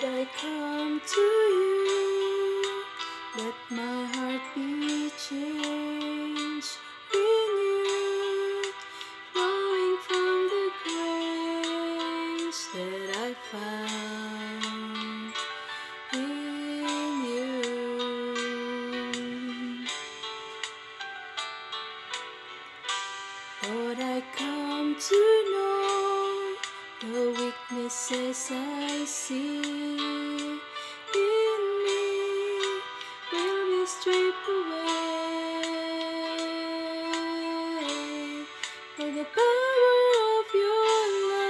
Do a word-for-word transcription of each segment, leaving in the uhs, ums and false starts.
Lord, I come to you. Let my heart be changed, renewed, flowing from the grace that I found in you. Lord, I come to know the weaknesses I see in me will be stripped away by the power of your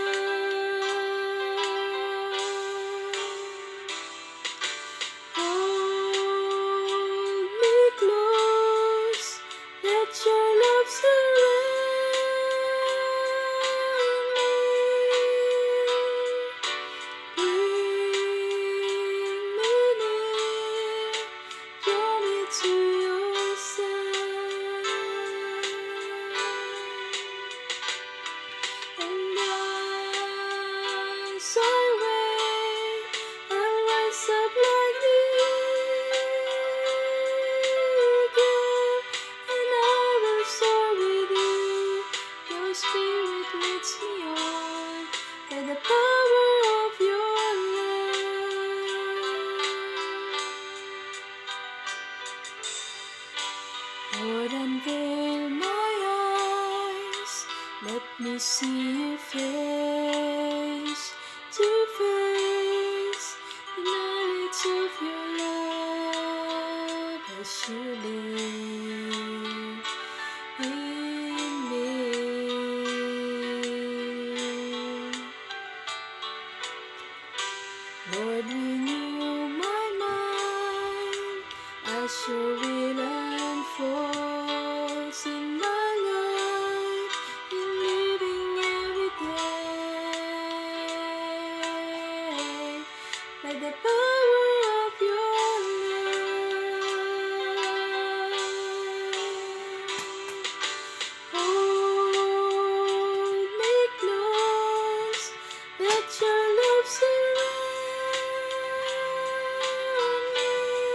love. Hold me close, let your love surround me. Bring me near, draw me to yourself. And as I wait, I'll rise up like the eagle, and I will soar with you. Your spirit leads me on by the power of your love. Lord, unveil my eyes, let me see you face to face, the knowledge of your love as you live in me. Lord, renew my mind as your will unfolds in my life, in living every day by the power of your love. Hold me close, let your love surround me.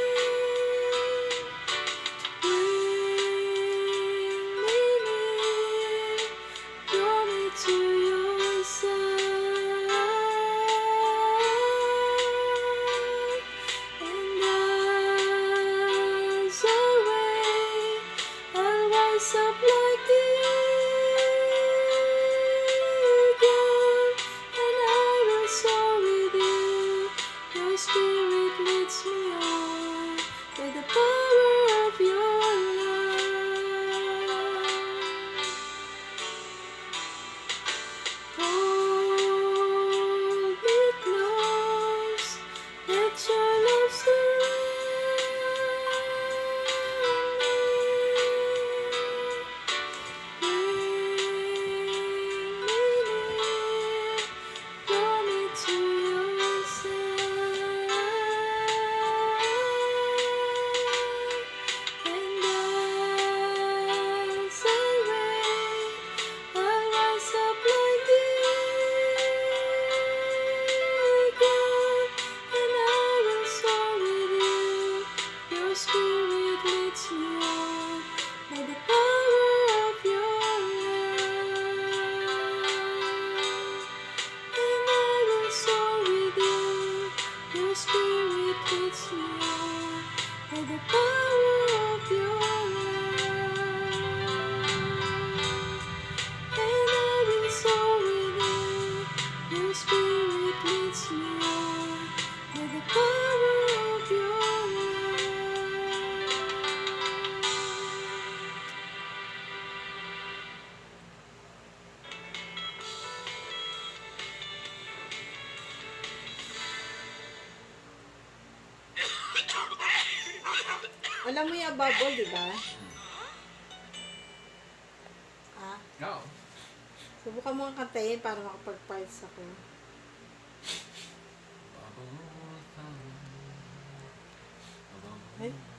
Bring me near, draw me to yourself. And as I wait, I'll rise up like the eagle, and I will soar with you. Your spirit leads me on by the power of your love. Hold me close, let your love surround me. Bring me near, draw me to yourself. And as I wait, I'll rise up like the eagle, and I will soar with you. Your spirit leads me on by the power of your love. And I will soar with you. Your spirit leads me on by the power of your love. And I will soar with you. Your spirit leads me on by the power of your love. Alam mo yung bubble, di ba? Ah, No. subukan mo ang kantayin para makapag-parts ako. Ay,